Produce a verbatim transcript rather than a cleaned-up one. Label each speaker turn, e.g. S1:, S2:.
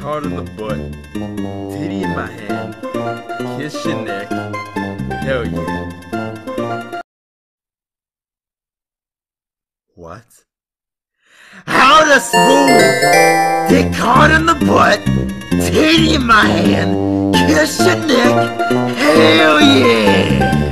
S1: hard in the butt, titty in my hand, kiss your neck, hell yeah. What? How to smooth, dick hard in the butt, titty in my hand, kiss your neck, hell yeah.